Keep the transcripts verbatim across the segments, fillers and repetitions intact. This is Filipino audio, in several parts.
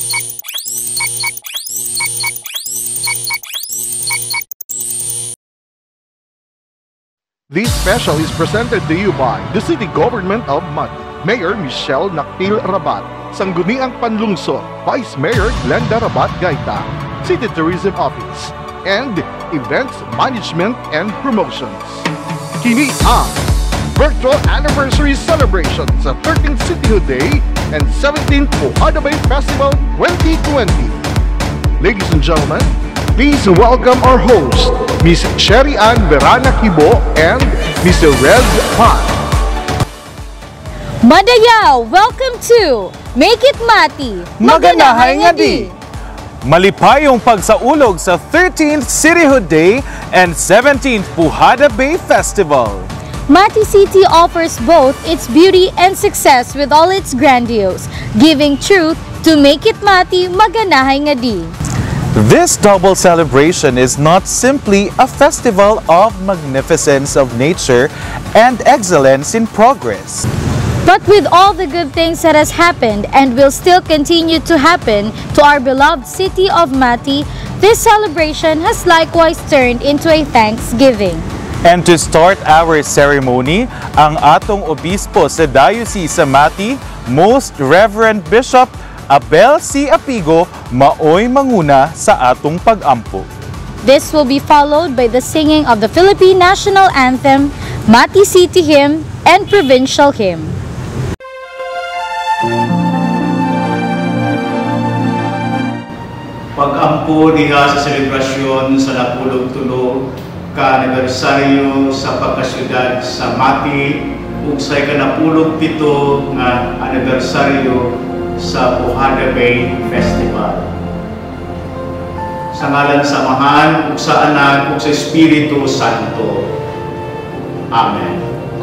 This special is presented to you by the City Government of Mati, Mayor Michelle Nakpil Rabat, Sangguniang Panlungsod, Vice Mayor Glenda Rabat Gaita, City Tourism Office, and Events Management and Promotions. Kini ang Virtual Anniversary Celebration sa thirteenth Cityhood Day and seventeenth Puhada Bay Festival twenty twenty. Ladies and gentlemen, please welcome our host, Miss Sherry Ann Verana Kibo and Mister Red Han. Madayaw, welcome to Make It Mati, Maganahay nga di! Malipayong pagsaulog sa thirteenth Cityhood Day and seventeenth Puhada Bay Festival. Mati City offers both its beauty and success with all its grandiose, giving truth to Make It Mati, Maganahay nga di! This double celebration is not simply a festival of magnificence of nature and excellence in progress. But with all the good things that has happened and will still continue to happen to our beloved city of Mati, this celebration has likewise turned into a thanksgiving. And to start our ceremony, ang atong obispo sa Diocese sa Mati, Most Reverend Bishop Abel C. Apigo, maoy manguna sa atong pag-ampo. This will be followed by the singing of the Philippine National Anthem, Mati City Hymn, and Provincial Hymn. Pag-ampo diha sa selebrasyon sa napulog-tulog ka anibersaryo sa pagkasyudad sa Mati ug sa ikanapulog pito nga anibersaryo sa Puhada Bay Festival. Sa ngalan sa Amahan ug sa Anak ug sa Espiritu Santo. Amen.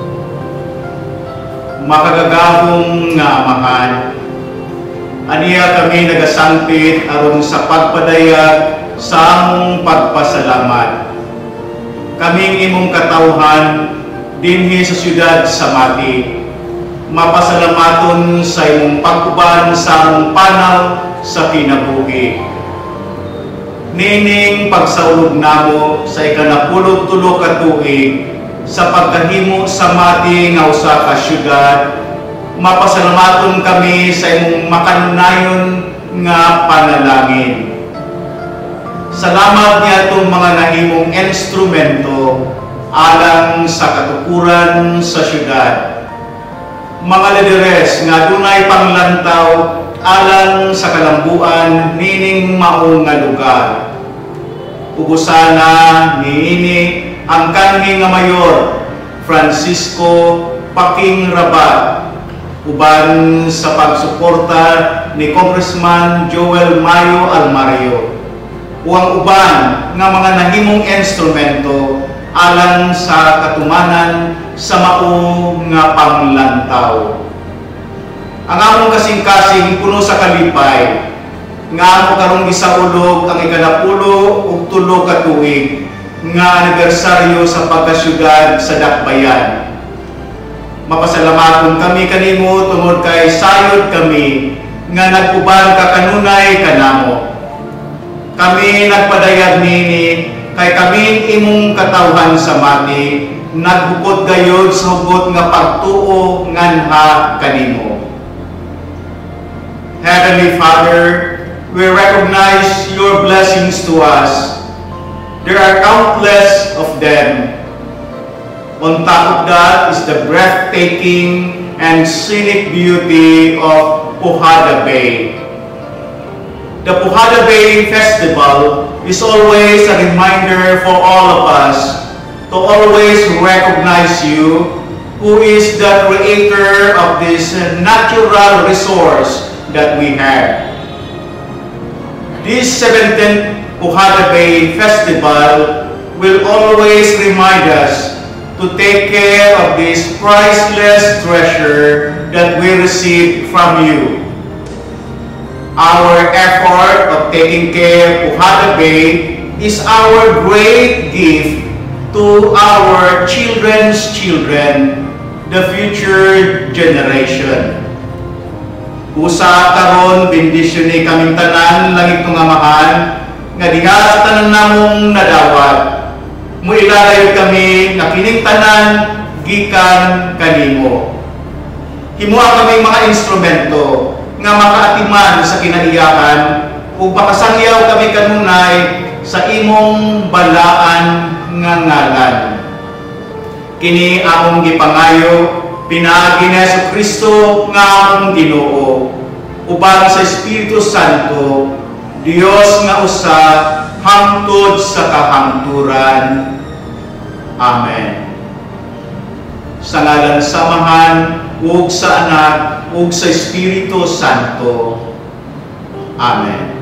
Makagagahong nga Amahan, aniya kami nagasangpit aron sa pagpadayag sa among pagpasalamat. Kaming imong katawhan dinhi sa siyudad sa Mati, mapasalamaton sa imong pag-uban sa among panaw sa kinabuhi. Nining pagsaulog namo sa ikanapulog-tulo ka tuig sa pagkahimo sa Mati nga usa ka siyudad, mapasalamaton kami sa imong makanunayon nga panalangin. Salamat niya itong mga nahimong instrumento alang sa katukuran sa syudad. Mga lideres nga dunay panglantaw alang sa kalambuan nining maong nga lugar. Ugusana niini ang kanhi nga mayor Francisco Paking Rabat, uban sa pagsuporta ni Congressman Joel Mayo Almario, uang uban nga mga nahimong instrumento alang sa katumanan sa mao nga panglantaw. Ang among kasing-kasing puno sa kalipay nga amo karong gisaulog ang ikanapulo ug tulo ka tuig nga anibersaryo sa pagkasyudad sa Dakbayan. Mapasalamaton kami kanimo tungod kay sayod kami nga nag-uban ka kanunay kanamo. Kami nagpadayag nini kay kami imong katawhan sa Mati, nagbukod gayod sa hugot nga pagtuo nganha kanimo. Heavenly Father, we recognize your blessings to us. There are countless of them. On top of that is the breathtaking and scenic beauty of Puhada Bay. The Puhada Bay Festival is always a reminder for all of us to always recognize you, who is the creator of this natural resource that we have. This seventeenth Puhada Bay Festival will always remind us to take care of this priceless treasure that we receive from you. Our effort of taking care of Puhada Bay is our great gift to our children's children, the future generation. Usa karon bendisyon ni kaming tanan langit nga amahan nga diha sa tanan namong nadawat. Muilagay kami nga kining tanan gikan kanimo. Himuha kami mga instrumento nga makaatiman sa kinaiyakan ug makasangyaw kami kanunay sa imong balaan nga ngalan. Kini among gipangayo pinaagi ni Jesucristo nga among Ginoo uban sa Espiritu Santo, Dios nga usa hangtod sa kahangturan. Amen. Sa ngalan sa Amahan ug sa Anak ug sa Espiritu Santo. Amen.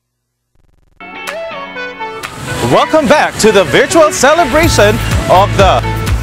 Welcome back to the virtual celebration of the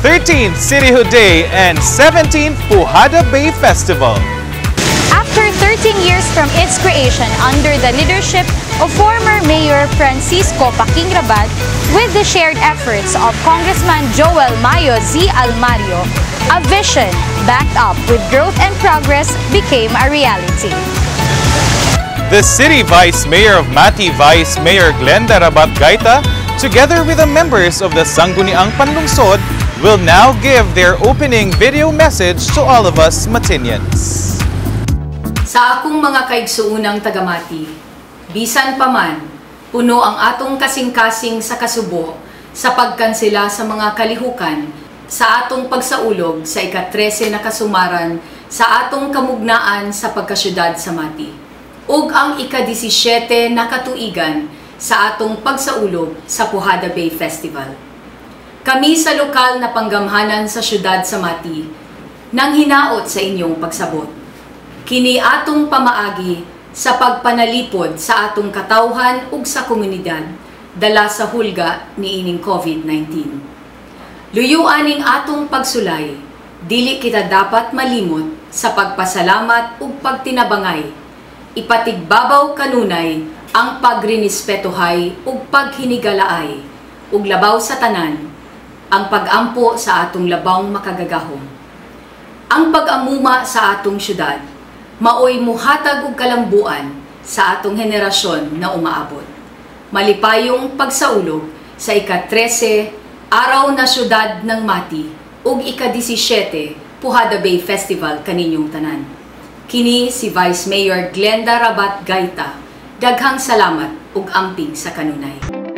thirteenth Cityhood Day and seventeenth Pujada Bay Festival. After thirteen years from its creation under the leadership of former Mayor Francisco Paking Rabat, with the shared efforts of Congressman Joel Mayo Z. Almario, a vision backed up with growth and progress became a reality. The City Vice Mayor of Mati, Vice Mayor Glenda Rabat Gaita, together with the members of the Sangguniang Panlungsod, will now give their opening video message to all of us Matinians. Sa akong mga kaigsuunang taga-Mati, bisan pa man, puno ang atong kasing-kasing sa kasubo sa pagkansela sa mga kalihukan sa atong pagsaulog sa ika-trese na kasumaran sa atong kamugnaan sa pagkasyudad sa Mati ug ang ika-disisyete na katuigan sa atong pagsaulog sa Pujada Bay Festival. Kami sa lokal na panggamhanan sa syudad sa Mati nang hinaot sa inyong pagsabot. Kini atong pamaagi sa pagpanalipod sa atong katawhan ug sa komunidad dala sa hulga niining COVID nineteen. Luyuan ning atong pagsulay, dili kita dapat malimot sa pagpasalamat ug pagtinabangay. Ipatigbabaw kanunay ang pagrinispetuhay ug paghinigalaay ug labaw sa tanan ang pag-ampo sa atong labawng makagagahom. Ang pag-amuma sa atong syudad maoy muhatag og kalambuan sa atong henerasyon na umaabot. Malipayong pagsaulog sa ika-trese Araw na Syudad ng Mati ug ika-disisyete Pujada Bay Festival kaninyong tanan. Kini si Vice Mayor Glenda Rabat Gaita. Daghang salamat ug amping sa kanunay.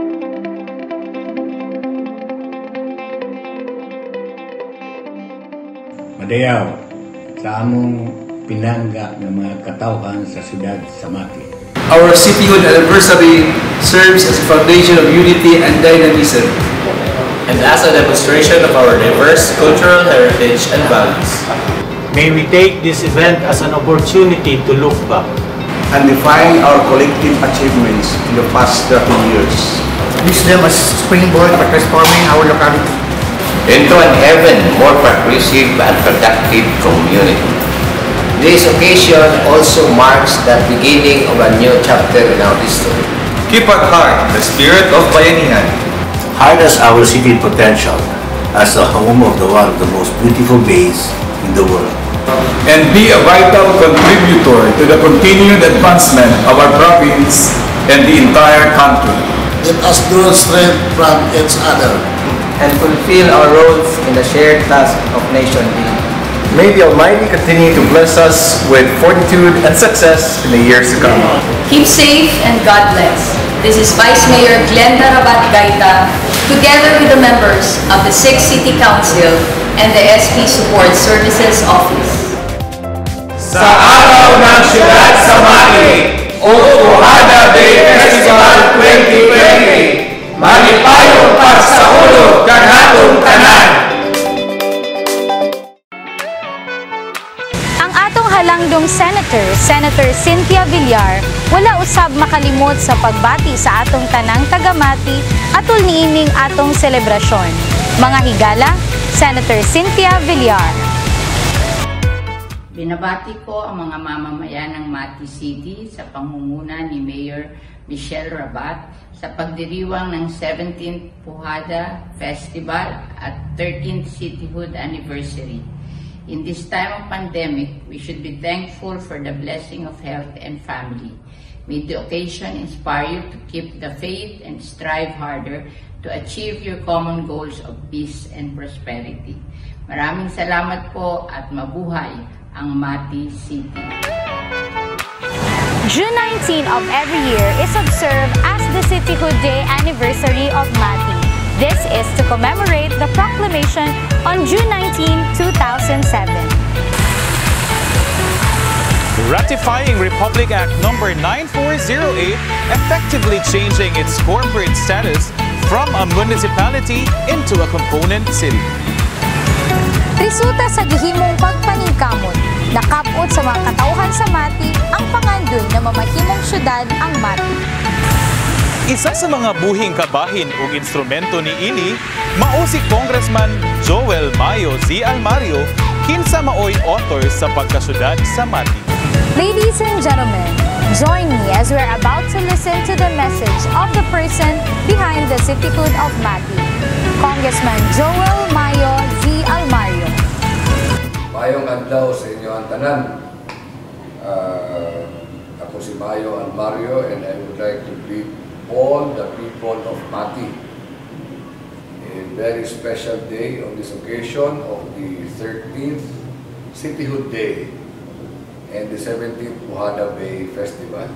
Madayaw sa among pinangga ng mga katawhan sa siyudad sa Mati. Our cityhood anniversary serves as a foundation of unity and dynamism, and as a demonstration of our diverse cultural heritage and values. May we take this event as an opportunity to look back and define our collective achievements in the past thirty years. Use them as springboard for transforming our locality into an even more progressive and productive community. This occasion also marks the beginning of a new chapter in our history. Keep at heart the spirit of bayanihan. Harness our city potential as the home of the one of the most beautiful bays in the world. And be a vital contributor to the continued advancement of our province and the entire country. Let us draw strength from each other and fulfill our roles in the shared task of nation building. May the Almighty continue to bless us with fortitude and success in the years to come. Keep safe and God bless. This is Vice Mayor Glenda Rabat Gaita, together with the members of the sixth City Council and the S P Support Services Office. Sa Araw ng Siyudad sa Mati o Pujada Bay Festival twenty twenty, malipayong pagsaulog kang atong tanan. Halangdong Senator, Senator Cynthia Villar, wala usab makalimot sa pagbati sa atong tanang taga-Mati atol niining atong selebrasyon. Mga higala, Senator Cynthia Villar. Binabati ko ang mga mamamayan ng Mati City sa pangunguna ni Mayor Michelle Rabat sa pagdiriwang ng seventeenth Pujada Festival at thirteenth Cityhood Anniversary. In this time of pandemic, we should be thankful for the blessing of health and family. May the occasion inspire you to keep the faith and strive harder to achieve your common goals of peace and prosperity. Maraming salamat po at mabuhay ang Mati City. June nineteenth of every year is observed as the Cityhood Day anniversary of Mati. This is to commemorate the proclamation on June nineteenth, two thousand seven. Ratifying Republic Act number nine four zero eight, effectively changing its corporate status from a municipality into a component city. Resulta sa gihimong pagpaningkamot, nakapot sa mga katauhan sa Mati ang pangandoy na mamahimong syudad ang Mati. Isa sa mga buhing kabahin ug instrumento ni ini mao si Congressman Joel Mayo Z. Almario, kinsa maoy author sa pagkasyudad sa Mati. Ladies and gentlemen, join me as we're about to listen to the message of the person behind the Cityhood of Mati, Congressman Joel Mayo Z. Almario. Mayong adlaw sa inyo ang tanan. Uh, ako si Mayo Almario and I would like to greet all the people of Mati. A very special day on this occasion of the thirteenth Cityhood Day and the seventeenth Puhada Bay Festival.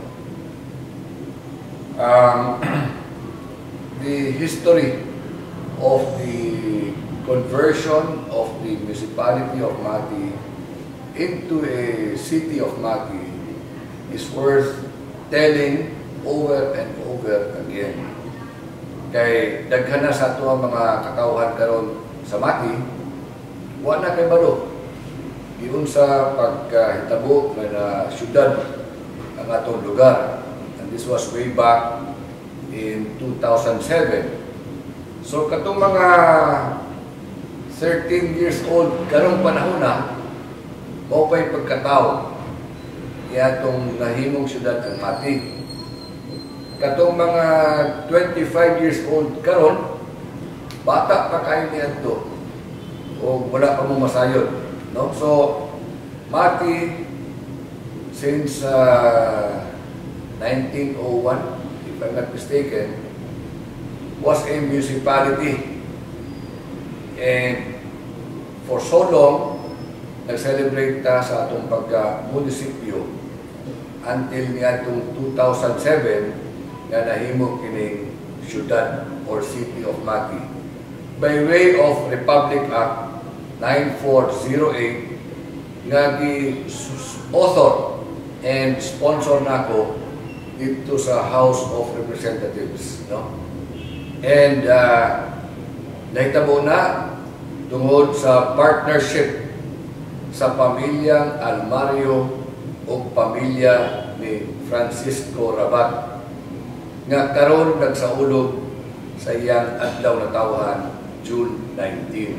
Um, the history of the conversion of the municipality of Mati into a city of Mati is worth telling over and over again. Kay daghan na sa ato ang mga katawhan karon sa Mati, wa na kay balo. Iyon sa pagkahitabo na syudad ang atong lugar. And this was way back in two thousand seven. So katong mga thirteen years old karong panahon na, mao pa'y pagkatao iyatong nahimong syudad ang Mati. Katong mga twenty-five years old karon, bata pa kayo niadto o wala pa mo masayod, no? So Mati since uh, nineteen oh one, if I'm not mistaken, was a municipality, and for so long nag-celebrate ta sa atong pagka-munisipyo until niadtong two thousand seven nga nahimo kining syudad or city of Mati by way of Republic Act nine four zero eight nga gi-author and sponsor nako dito sa House of Representatives, no? And uh, nahitabo na tungod sa partnership sa pamilyang Almario o pamilya ni Francisco Rabat nga karon nagsaulog sa iyang adlaw na tawhan June nineteenth.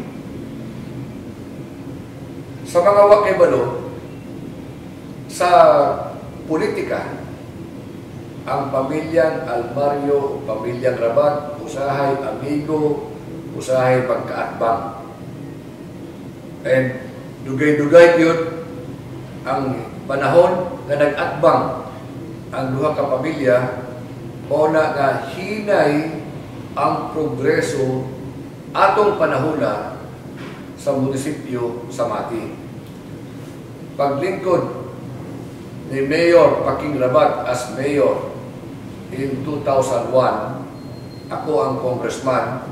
Sa mga wa kay balo sa politika, ang pamilyang Almario o pamilyang Rabat usahay amigo, usahay pagkaatbang. And dugay-dugay yun ang panahon na nag-atbang ang duha ka pamilya o na nga hinay ang progreso atong panahona sa munisipyo sa Mati. Paglingkod ni Mayor Paking Rabat as mayor in two thousand one, ako ang congressman,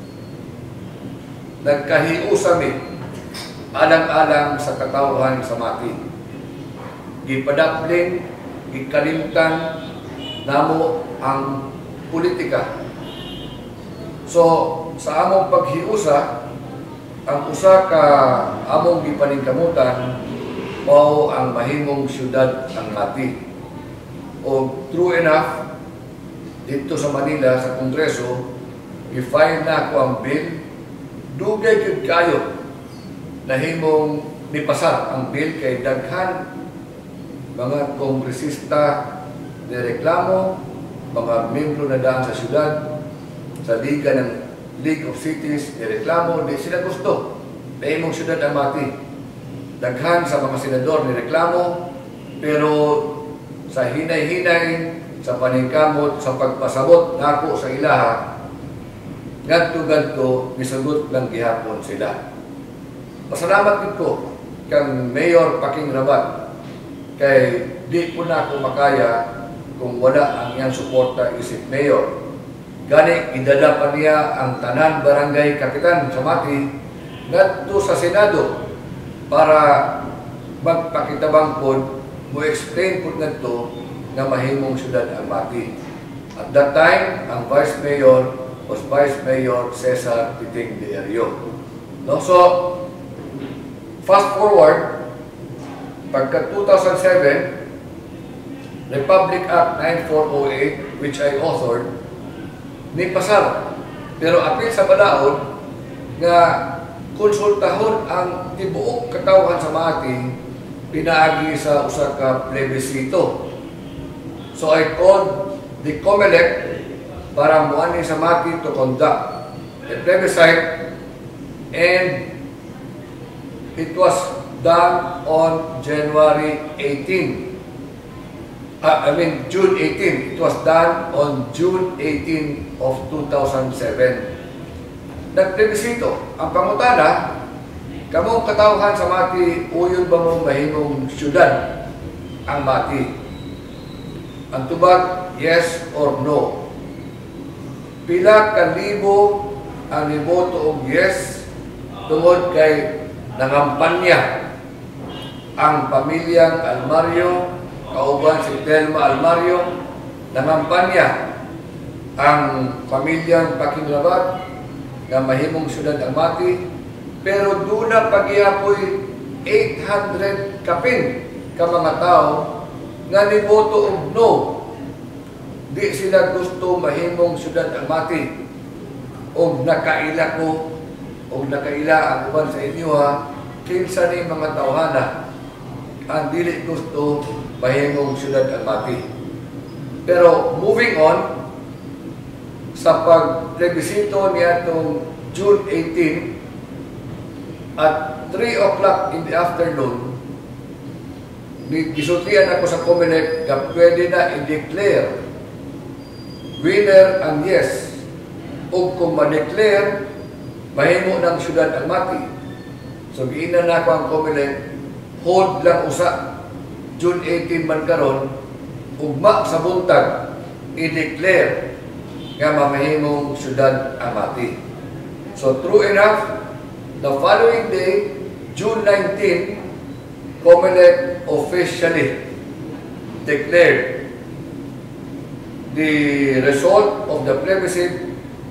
nagkahiusami alang-alang sa katawhan sa Mati. Gipadapling, gikalimtan namo ang politika. So, sa among paghiusa, ang usa ka among gipaningkamutan mao ang mahimong syudad ang Mati. O true enough, dito sa Manila, sa Kongreso, i-file na ako ang bill, dugay gyud kayo nahimong nipasar ang bill kay daghan mga kongresista ni reklamo, mga membro na daan sa syudad, sa liga ng League of Cities ni reklamo, di sila gusto nahimong syudad ang Mati. Daghan sa mga senador ni reklamo, pero sa hinay-hinay, sa paningkamot, sa pagpasabot nako sa ilaha, gadto-gadto misugot lang gihapon sila. Pasalamat ko kang Mayor Paking Rabat kay di po na ako makaya kung wala ang iyang suporta isip Mayor. Gani, idala pa niya ang tanan barangay kapitan sa Mati ngadto sa Senado para magpakitabang po mo explain po ngadto na mahimong syudad ang Mati. At that time, ang Vice Mayor was Vice Mayor Cesar Titing de Ario. No? So, fast forward, pagka two thousand seven, Republic Act nine four oh eight, which I authored, ni pasar. Pero apil sa balaod nga konsultahon ang tibuok katawhan sa Mati pinaagi sa usa ka plebisito. So I called the COMELEC para muani sa Mati to conduct a plebiscite, and it was done on January eighteenth. Uh, I mean June eighteenth. It was done on June eighteenth of two thousand seven. Nagplebisito ang pangutana, kamong katawhan sa Mati, uyon ba mo mahimong syudad ang Mati? Ang tubag, yes or no. Pila ka libo ang niboto og yes tungod kay nangampanya ang pamilyang Almario, kauban si Telma Almario, nangampanya ang pamilyang Paking Rabat na mahimong syudad ang Mati, pero doon na pagyapoy eight hundred kapin ka mga tao nga niboto og no. Di sila gusto mahimong syudad ang Mati. Og nakaila ko, og nakaila ang uban sa inyo ha, kinsa ni mga tawhana ang dili gusto mahimong syudad ang Mati. Pero moving on, sa pagplebisito niya itong June eighteenth at three o'clock in the afternoon, gisultian ako sa COMELEC na pwede na i-declare winner ang yes. O kung ma-declare, mahimo ng syudad ang Mati. So giinan na ako ang COMELEC, hold lang usa, June eighteenth man karon, ugma sa buntag, i-declare nga mamahimong syudad ang Mati. So true enough, the following day, June nineteenth, COMELEC officially declared the result of the plebiscite.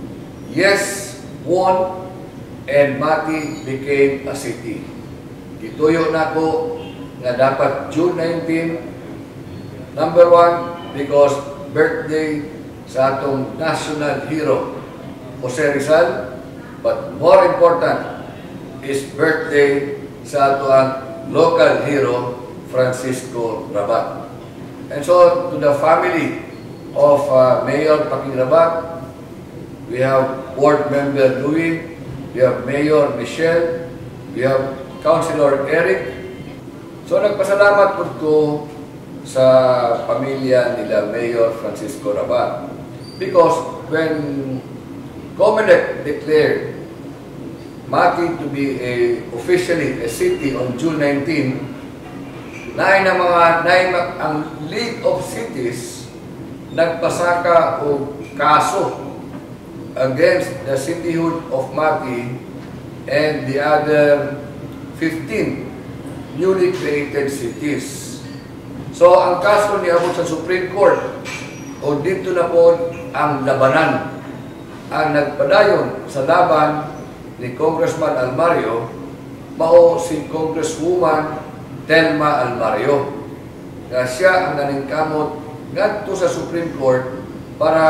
Yes won and Mati became a city. Gituyo na ko nga dapat June nineteenth, number one, because birthday sa atong national hero, Jose Rizal, but more important is birthday sa atong local hero, Francisco Rabat. And so, to the family of uh, Mayor Paking Rabat, we have Board Member Louis, we have Mayor Michelle, we have Councilor Eric. So, nagpasalamat po ko sa pamilya nila Mayor Francisco Rabat. Because when COMELEC declared Mati to be a, officially a city on June nineteenth, naay na mga naay ang League of Cities nagpasaka o kaso against the cityhood of Mati and the other fifteen newly created cities. So ang kaso niabot sa Supreme Court, o dito na po ang labanan. Ang nagpadayon sa laban ni Congressman Almario, mao si Congresswoman Telma Almario. Na siya ang naningkamot ngadto sa Supreme Court para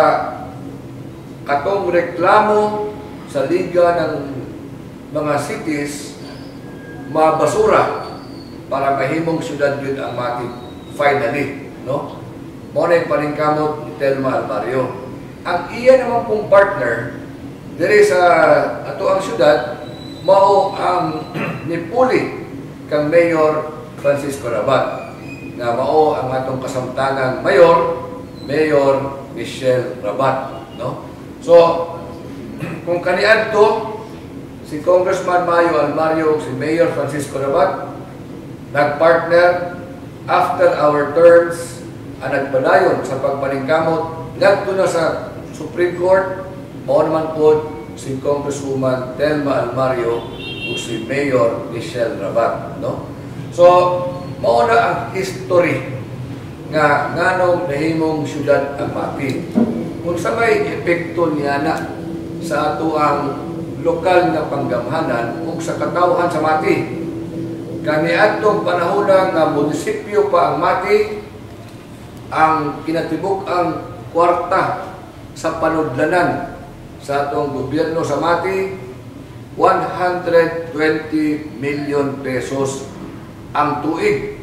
katong reklamo sa liga ng mga cities mabasura para mahimong syudad yun ang Mati finally, no? Mao na yung paningkamot ni Telma Almario. Ang iya naman pong partner diri sa ato ang syudad, mao ang nipuli kang Mayor Francisco Rabat, na mao ang atong kasamtangang mayor, Mayor Michelle Rabat, no? So kung kaniadto si Congressman Mayo Almario si Mayor Francisco Rabat nagpartner after our terms ang nagpadayon sa pagpaningkamot ngadto na sa Supreme Court, mao naman po si Congresswoman Telma Almario ug si Mayor Michelle Rabat, no? So mao na ang history nga nganong nahimong syudad ang Mati. Kung sa may epekto niya na sa ato ang lokal na panggamhanan ug sa katawhan sa Mati. Kaniadtong panahon nga munisipyo pa ang Mati, ang kinatibuk ang kwarta sa panudlanan sa atong gobyerno sa Mati, one hundred twenty million pesos ang tuig.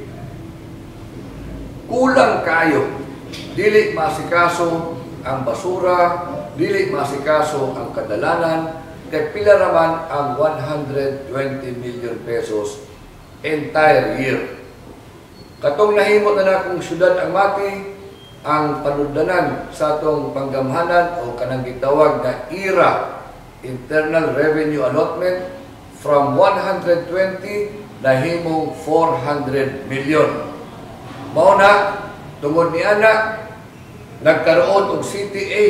Kulang kayo. Dili masikaso ang basura, dili masikaso ang kadalanan, kay pila raman ang one hundred twenty million pesos entire year. Katong nahimo na na kung syudad ang Mati, ang panudlanan sa atong panggamhanan o kanang gitawag na I R A, Internal Revenue Allotment, from one hundred twenty nahimong four hundred million. Mao na tungod ni ana nagkaroon og C T A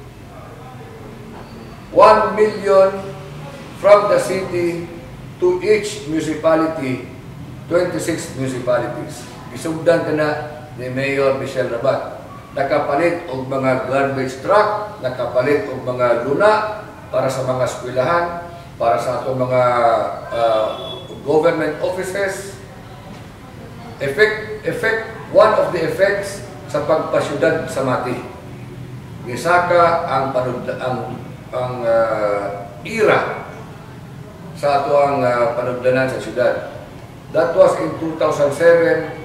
one million from the city to each municipality, twenty-six municipalities. Isugdan ka na ni Mayor Michelle Rabat. Nakapalit og mga garbage truck, nakapalit og mga luna para sa mga eskwelahan, para sa atong mga uh, government offices. Effect, effect, one of the effects sa pagpasyudad sa Mati. Gisaka ang panud ang ang uh, I R A sa ato ang uh, panudlanan sa syudad. That was in two thousand seven.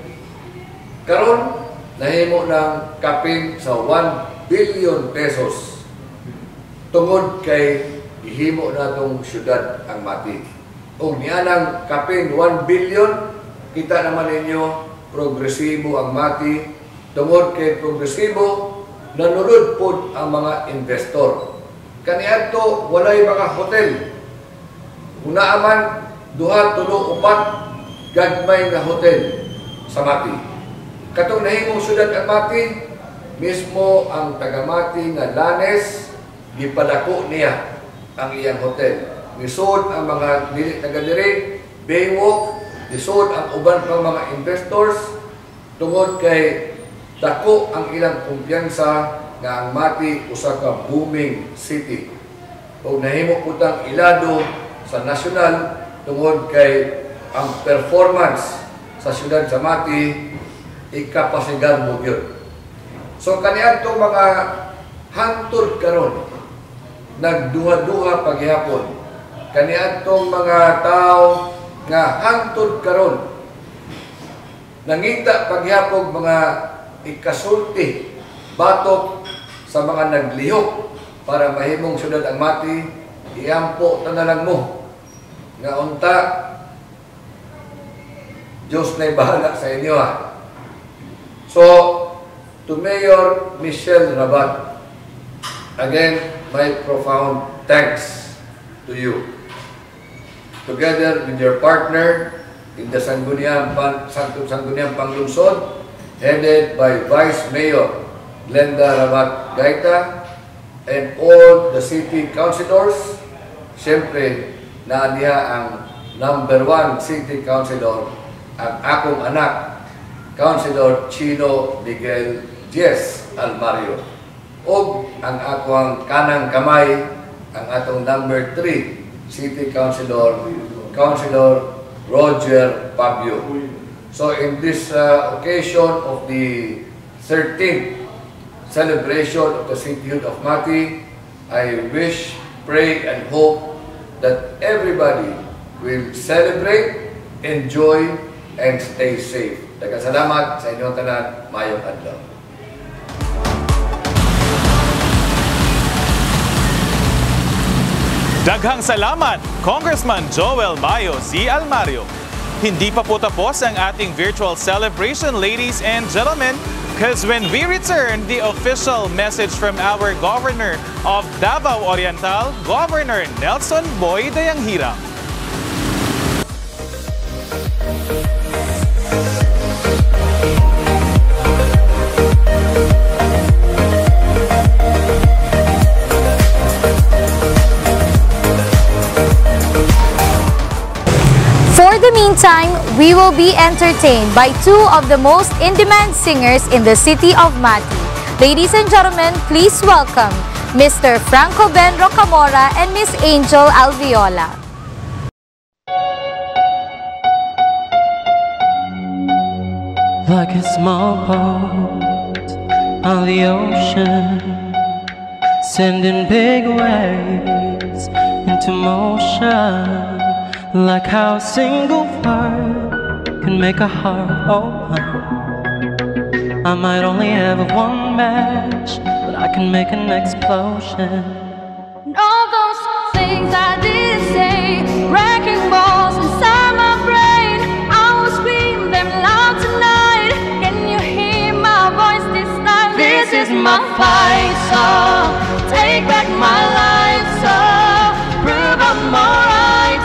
Karon nahimo ng kapin sa one billion pesos tungod kay ihimo natong syudad ang Mati. O nianang kapin one billion, kita naman ninyo progresibo ang Mati. Tungod kay progresibo, nanulod po ang mga investor. Kaniadto walay mga hotel. Unaaman duha, tulo, upat gagmay nga hotel sa Mati. Katong nahimong syudad ang Mati, mismo ang taga Mati nga Lanes, gipadako niya ang iyang hotel. Nisod ang mga dili taga diri, Baywalk, nisod ang uban pang mga investors tungod kay dako ang ilang kumpiyansa nga ang Mati usa ka booming city. O nahimo putang ilado sa nasyonal tungod kay ang performance sa syudad sa Mati ikapasigan mo yun. So kaniadtong mga hantod karon nagduha-duha paghihapon. Kaniadtong mga tao nga hantod karon nangita paghihapon mga ikasulti batok sa mga naglihok para mahimong syudad ang Mati, iampo tanalang mo nga unta Diyos na'y bahala sa inyo ha. So, to Mayor Michelle Rabat, again, my profound thanks to you. Together with your partner in the Sangguniang, Sangguniang Panglungsod, headed by Vice Mayor Glenda Rabat Gaita, and all the city councilors, siyempre, naaniha ang number one city councilor, ang akong anak, Councilor Chino Miguel Diez Almario. O ang akong kanang kamay, ang atong number three city councilor, Councilor Roger Fabio. So in this uh, occasion of the thirteenth celebration of the cityhood of Mati, I wish, pray, and hope that everybody will celebrate, enjoy, and stay safe. Daghang salamat sa inyong tanan. Mayong adlaw. Daghang salamat, Congressman Joel Mayo C. Almario. Hindi pa po tapos ang ating virtual celebration, ladies and gentlemen, because when we return, the official message from our Governor of Davao Oriental, Governor Nelson Boy Dayanghira. For the meantime, we will be entertained by two of the most in-demand singers in the city of Mati. Ladies and gentlemen, please welcome Mister Franco Ben Rocamora and Miss Angel Alviola. Like a small boat on the ocean, sending big waves into motion, like how a single word can make a heart open. I might only have one match, but I can make an explosion. And all those things I didn't say, wrecking balls inside my brain, I will scream them loud tonight. Can you hear my voice this time? This is my fight song. Take back my life song. Prove I'm alright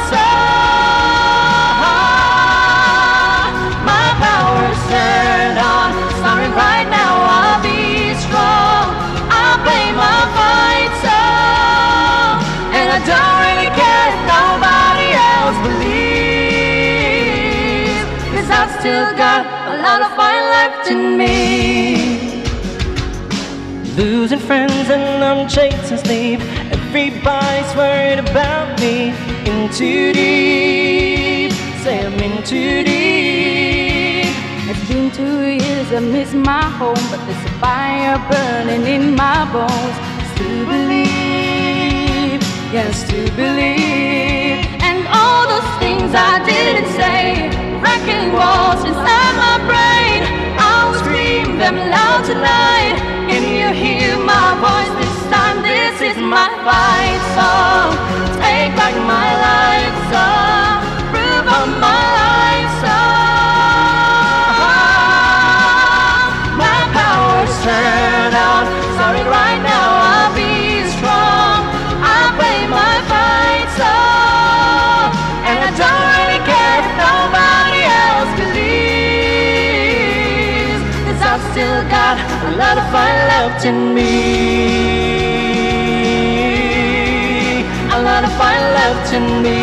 song. My power's turned on. Starting right now, I'll be strong. I'll play my fight song, and I don't really care if nobody else believes, 'cause I've still got a lot of fire left in me. Losing friends and I'm chasing sleep. Everybody's worried about me. In too deep, say I'm in too deep. It's been two years, I miss my home, but there's a fire burning in my bones. Still believe, yes, to believe. And all those things I didn't say, wrecking walls inside my brain, I will scream them loud tonight. Can you hear my voice this time? This is my fight song. Take back my life song. Prove I'm my life song. My power's turned on. Starting right now, I'll be strong. I play my fight song, and I don't really care if nobody else believes, 'cause I've still got a lot of fire left in me. A lot of fire left in me.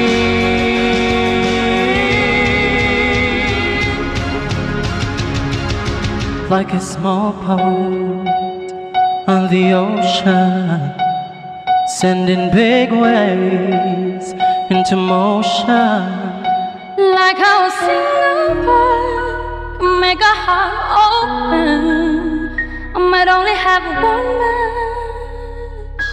Like a small boat on the ocean, sending big waves into motion. Like how a single word can make a heart open. I might only have one match,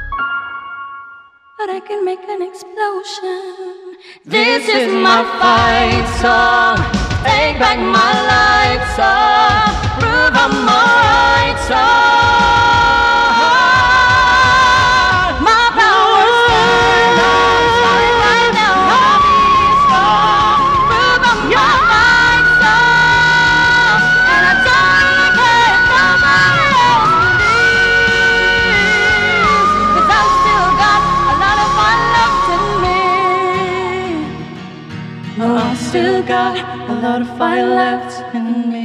but I can make an explosion. This is my fight song. Take back my life song. Prove I'm alright song. My power's turned on. Starting right now, I'll be strong. Prove I'm your fight song, and I don't really care if nobody else believes, 'cause I've still got a lot of fire left in me. I've still got a lot of fire left in me.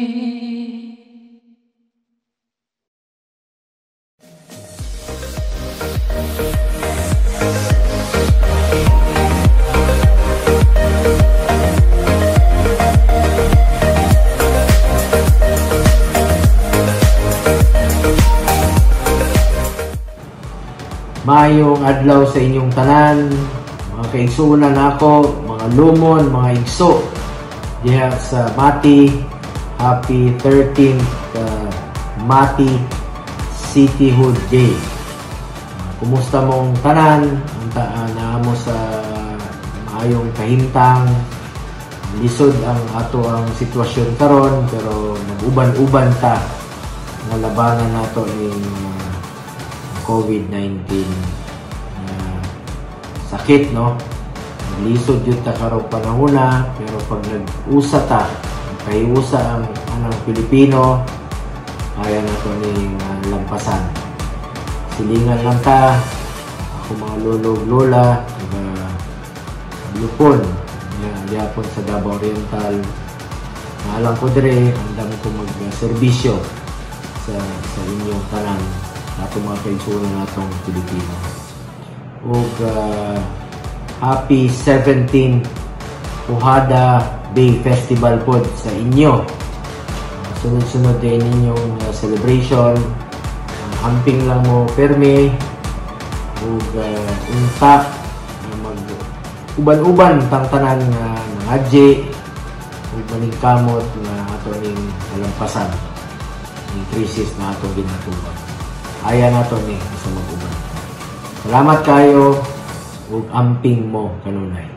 Maayong adlaw sa inyong tanan, mga kaigsuonan nako, mga lumon, mga igso diha sa Mati. Happy thirteenth uh, Mati Cityhood Day. Kumusta mong tanan? Unta uh, na mo sa maayong kahimtang. Lisod ang ato ang sitwasyon karon, pero nag-uban-uban ta nga labanan nato ning uh, COVID nineteen uh, sakit, no? Lisod yun ta karong panahuna, pero pag nag-usa ta, kahiusa ang anang Pilipino, kaya na ito ning uh, lampasan. Silingan lang ta, ako mga lolo-lola, uh, lupon, diapon sa Davao Oriental. Maalam ko dire, andam ko mag-serbisyo sa, sa inyong tanan, ato mga kaigsunan natong Pilipino. O uh, happy seventeenth Puhada Day Festival po sa inyo. Uh, sunod-sunod din ninyong uh, celebration. Uh, amping lang mo permi. O uh, unta uh, mag uban-uban tang tanan nga uh, nangadje o maningkamot nga ato ning kalampasan ng krisis na ato ginatuban. aya nato ni sa mag-uban. Salamat kayo ug amping mo kanunay.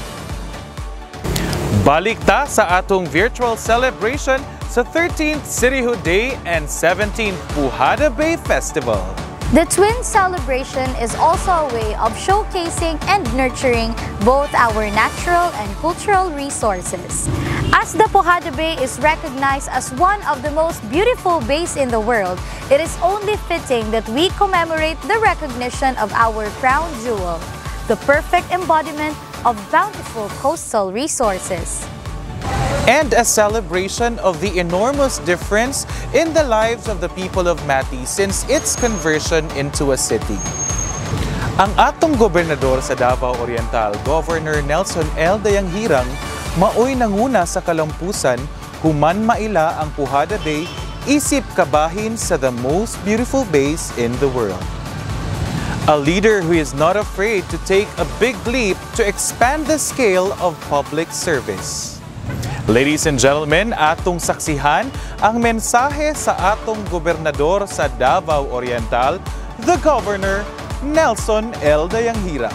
Balik ta sa atong virtual celebration sa thirteenth Cityhood Day and seventeenth Puhada Bay Festival. The Twin Celebration is also a way of showcasing and nurturing both our natural and cultural resources. As the Puhada Bay is recognized as one of the most beautiful bays in the world, it is only fitting that we commemorate the recognition of our crown jewel, the perfect embodiment of bountiful coastal resources. And a celebration of the enormous difference in the lives of the people of Mati since its conversion into a city. Ang atong gobernador sa Davao Oriental, Governor Nelson L. Dayanghirang, maoy nanguna sa kalampusan human maila ang Puhada Bay isip kabahin sa the most beautiful bays in the world. A leader who is not afraid to take a big leap to expand the scale of public service. Ladies and gentlemen, atong saksihan ang mensahe sa atong gobernador sa Davao Oriental, the Governor Nelson L. Dayanghirang.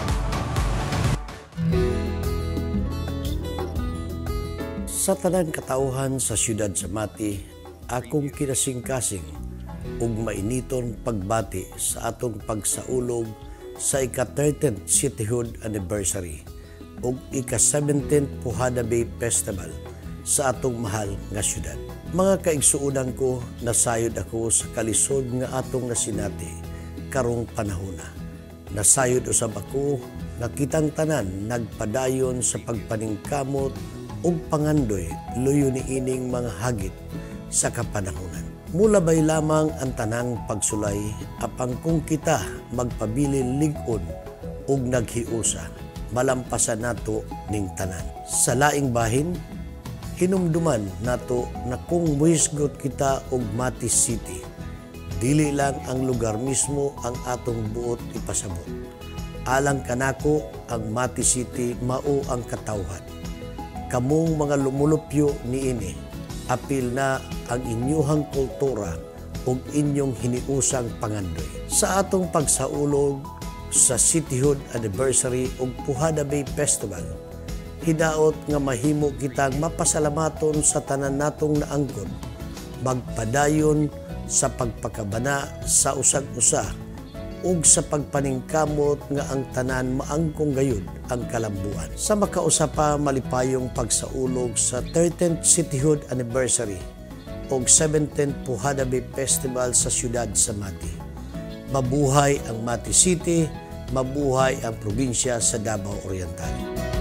Sa tanang katauhan sa siyudad sa Mati, akong kinasing-kasing ug mainiton pagbati sa atong pagsaulog sa ika-thirteenth Cityhood Anniversary ug ika-seventeenth Puhada Bay Festival sa atong mahal nga syudad. Mga kaigsuunan ko, nasayod ako sa kalisod nga atong nasinati karong panahona. Nasayod usab ako nga kitang tanan nagpadayon sa pagpaningkamot ug pangandoy luyo ni ining mga hagit sa kapanahonan. Mulabay lamang ang tanang pagsulay apang kung kita magpabilin lig-on ug naghiusa, malampasan nato ning tanan. Sa laing bahin, hinumduman nato na kung muhisgot kita og Mati City, dili lang ang lugar mismo ang atong buot ipasabot. Alang kanako ang Mati City mao ang katawhan. Kamong mga lumulupyo niini, apil na ang inyuhang kultura ug inyong hiniusang pangandoy. Sa atong pagsaulog sa Cityhood Anniversary ug Puhada Bay Festival, hidaot nga mahimo kitang mapasalamaton sa tanan natong naangkon, magpadayon sa pagpakabana sa usag-usa ug sa pagpaningkamot nga ang tanan maangkong gayud ang kalambuan. Sa makausa pa malipayong pagsaulog sa thirteenth Cityhood Anniversary ug seventeenth Puhada Bay Festival sa siyudad sa Mati. Mabuhay ang Mati City, mabuhay ang probinsya sa Davao Oriental.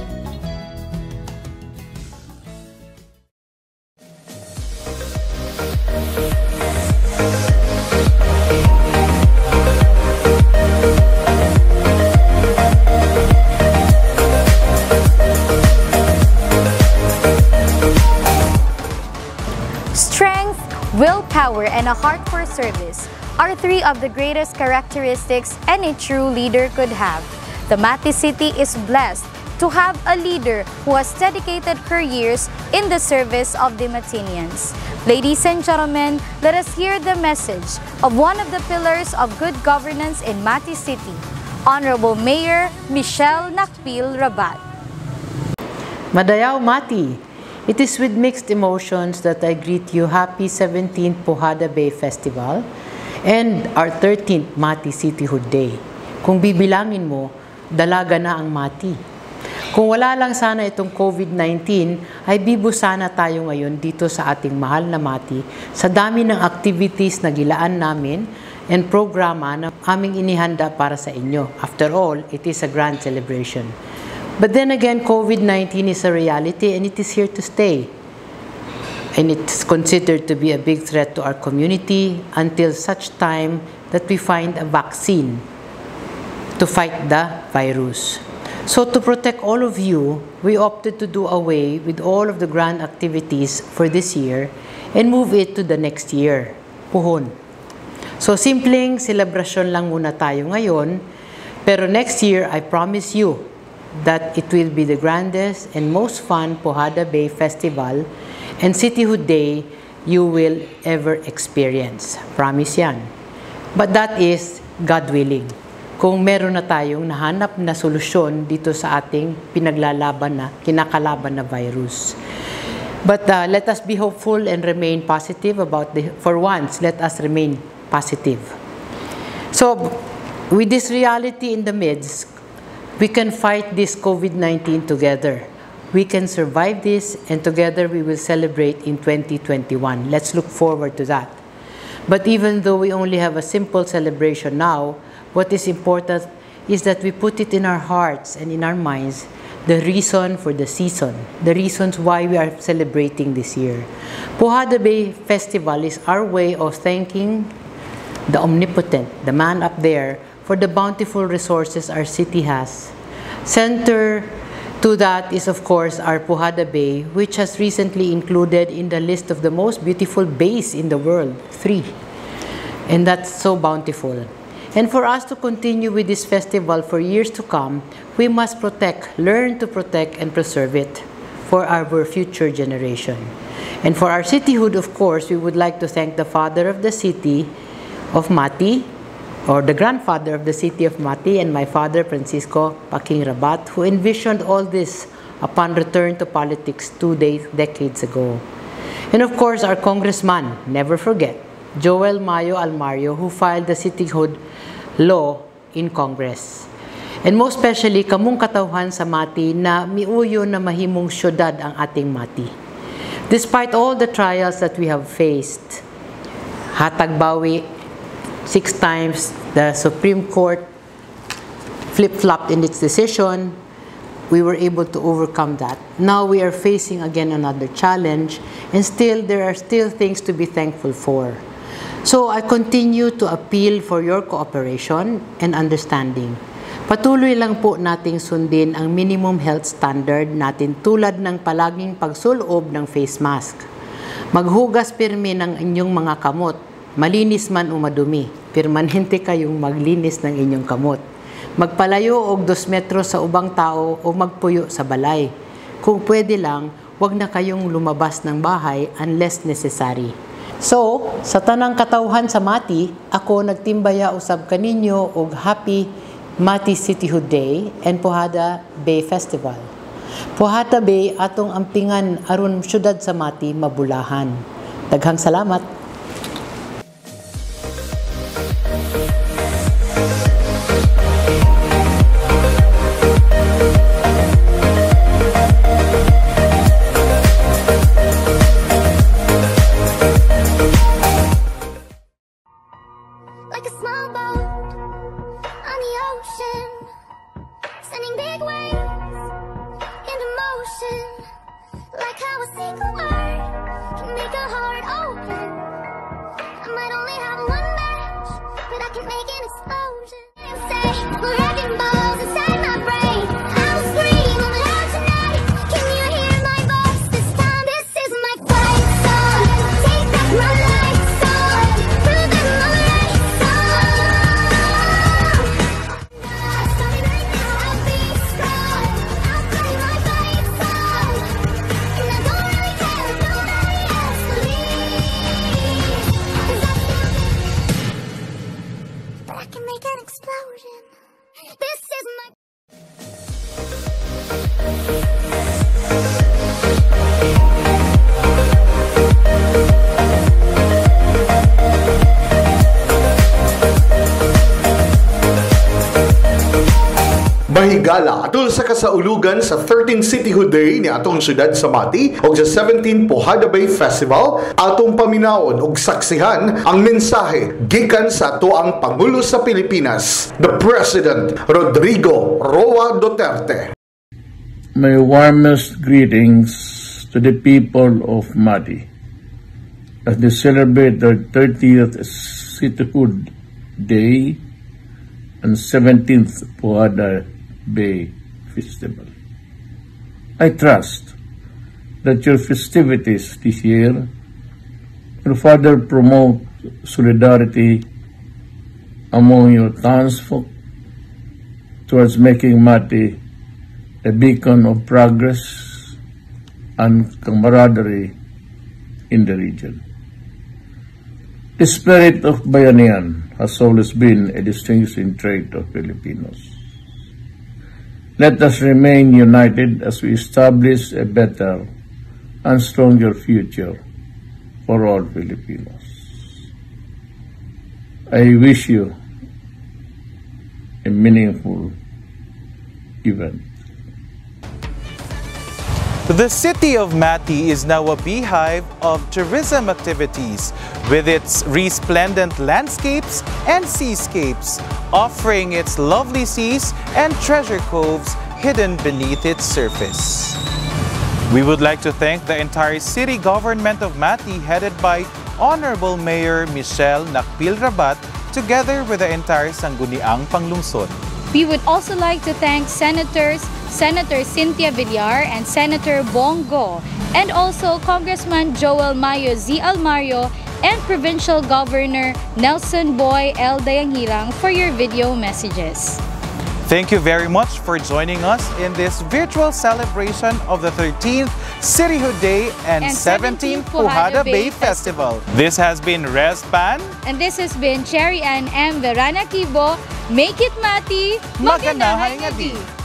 Willpower and a heart for service are three of the greatest characteristics any true leader could have. The Mati City is blessed to have a leader who has dedicated her years in the service of the Matinians. Ladies and gentlemen, let us hear the message of one of the pillars of good governance in Mati City, Honorable Mayor Michelle Nakpil Rabat. Madayaw Mati! It is with mixed emotions that I greet you happy seventeenth Puhada Bay Festival and our thirteenth Mati Cityhood Day. Kung bibilangin mo, dalaga na ang Mati. Kung wala lang sana itong COVID nineteen, ay bibo sana tayo ngayon dito sa ating mahal na Mati sa dami ng activities na gilaan namin and programa na aming inihanda para sa inyo. After all, it is a grand celebration. But then again, COVID nineteen is a reality and it is here to stay. And it's considered to be a big threat to our community until such time that we find a vaccine to fight the virus. So to protect all of you, we opted to do away with all of the grand activities for this year and move it to the next year, puhon. So simpleng celebration lang muna tayo ngayon, pero next year, I promise you, that it will be the grandest and most fun Puhada Bay Festival and Cityhood Day you will ever experience. Promise yan. But that is God willing. Kung meron na tayong nahanap na solusyon dito sa ating pinaglalaban na, kinakalaban na virus. But uh, let us be hopeful and remain positive about the, for once, let us remain positive. So, with this reality in the midst, we can fight this COVID nineteen together. We can survive this, and together we will celebrate in twenty twenty-one. Let's look forward to that. But even though we only have a simple celebration now, what is important is that we put it in our hearts and in our minds the reason for the season, the reasons why we are celebrating this year. Puhada Bay Festival is our way of thanking the omnipotent, the man up there, for the bountiful resources our city has. Center to that is, of course, our Puhada Bay, which has recently included in the list of the most beautiful bays in the world, three. And that's so bountiful. And for us to continue with this festival for years to come, we must protect, learn to protect and preserve it for our future generation. And for our cityhood, of course, we would like to thank the father of the city of Mati, or the grandfather of the city of Mati, and my father, Francisco Paking Rabat, who envisioned all this upon return to politics two days, decades ago. And of course, our congressman, never forget, Joel Mayo Almario, who filed the cityhood law in Congress. And most especially, kamong katawhan sa Mati na miuyo na mahimong syudad ang ating Mati. Despite all the trials that we have faced, Hatag Bawi, six times, the Supreme Court flip-flopped in its decision, we were able to overcome that. Now we are facing again another challenge, and still there are still things to be thankful for. So I continue to appeal for your cooperation and understanding. Patuloy lang po nating sundin ang minimum health standard natin tulad ng palaging pagsulob ng face mask. Maghugas pirmi ng inyong mga kamot, malinis man o madumi, permanente kayong maglinis ng inyong kamot. Magpalayo og dos metro sa ubang tao o magpuyo sa balay. Kung pwede lang, wag na kayong lumabas ng bahay unless necessary. So, sa tanang katawhan sa Mati, ako nagtimbaya usab kaninyo og happy Mati Cityhood Day and Puhada Bay Festival. Puhada Bay atong ampingan aron syudad sa Mati mabulahan. Daghang salamat. Mahigala atol sa kasaulugan sa thirteenth Cityhood Day ni atong syudad sa Mati o sa seventeenth Puhada Bay Festival, atong paminaon og saksihan ang mensahe gikan sa atoang Pangulo sa Pilipinas, the President Rodrigo Roa Duterte. My warmest greetings to the people of Mati as they celebrate their thirtieth Cityhood Day and seventeenth Puhada Bay Festival. I trust that your festivities this year will further promote solidarity among your townsfolk towards making Mati a beacon of progress and camaraderie in the region. The spirit of Bayanihan has always been a distinguishing trait of Filipinos. Let us remain united as we establish a better and stronger future for all Filipinos. I wish you a meaningful event. The city of Mati is now a beehive of tourism activities with its resplendent landscapes and seascapes, offering its lovely seas and treasure coves hidden beneath its surface. We would like to thank the entire city government of Mati headed by Honorable Mayor Michelle Nakpil Rabat together with the entire Sangguniang Panglungsod. We would also like to thank Senators Senator Cynthia Villar and Senator Bongo, and also Congressman Joel Mayo Z. Almario and Provincial Governor Nelson Boy L. Dayanghirang for your video messages. Thank you very much for joining us in this virtual celebration of the thirteenth Cityhood Day and, and seventeenth Pujada Bay Festival. This has been Rez Pan. And this has been Cherry Ann M. Verana Kibo. Make it Mati, Maganahay nga di.